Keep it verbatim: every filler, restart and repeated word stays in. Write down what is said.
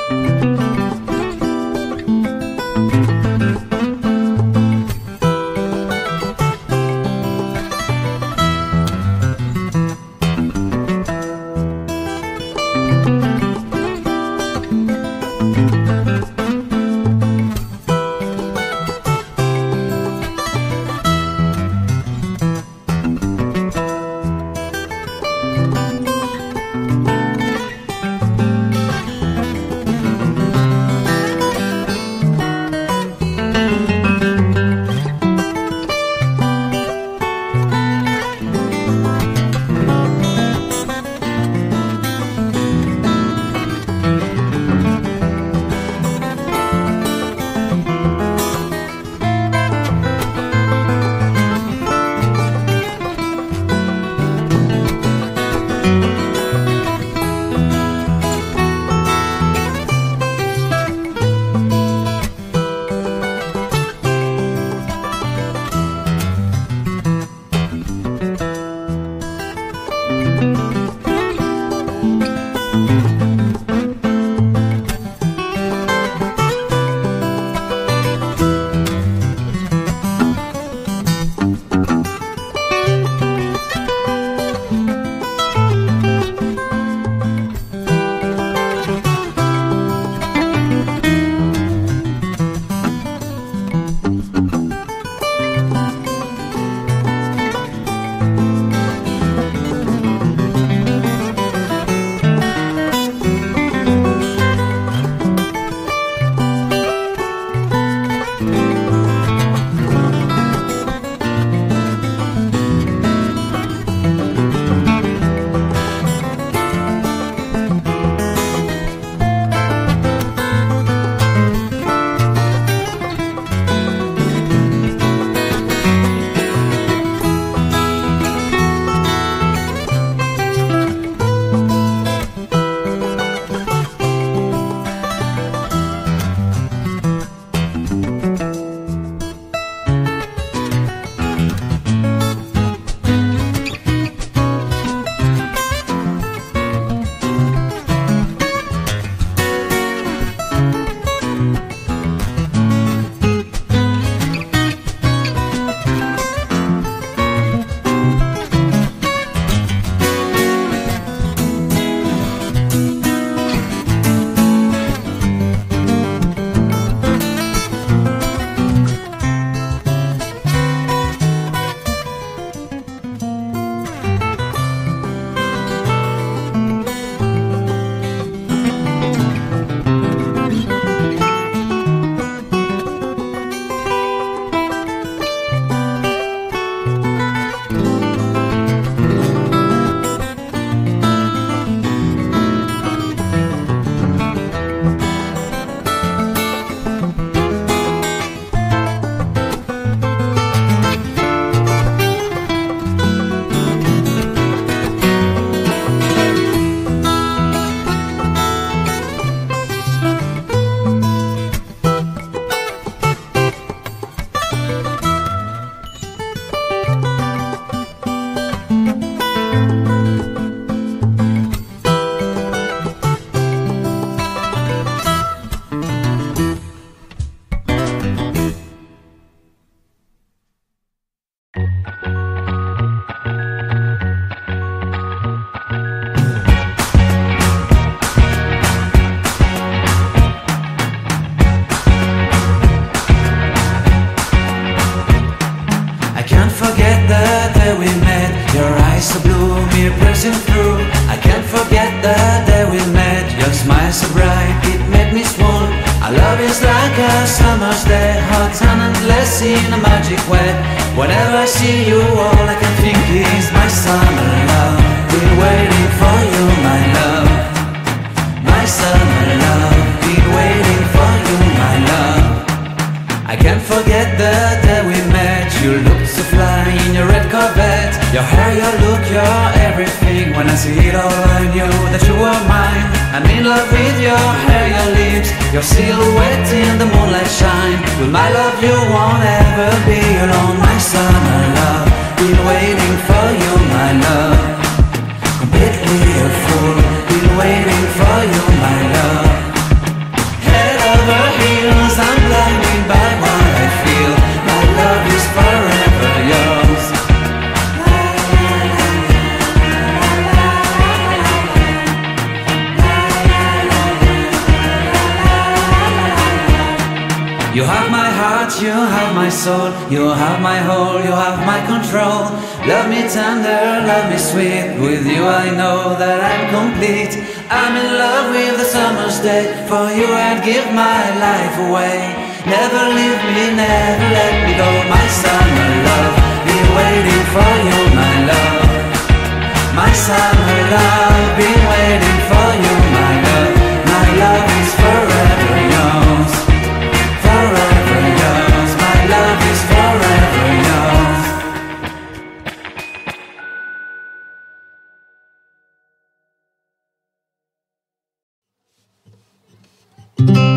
in a magic way. Whenever I see you, all I can think is my summer love. Been waiting for you, my love. My summer love. Been waiting for you, my love. I can't forget the day we met. You looked so fly in your red Corvette. Your hair, your look, your everything. When I see it all, I knew that you were mine. I'm in love with your hair, your lips, your silhouette in the moonlight shine. With my love you won't ever be alone. My summer love, been waiting for you, my love. Completely a fool, been waiting for you, my love. You have my heart, you have my soul, you have my whole, you have my control. Love me tender, love me sweet, with you I know that I'm complete. I'm in love with the summer's day, for you I'd give my life away. Never leave me, never let me go, my summer love. Be waiting for you, my love. My summer love, be waiting for you, my love. My love is forever yours, forever yours. My love is forever yours.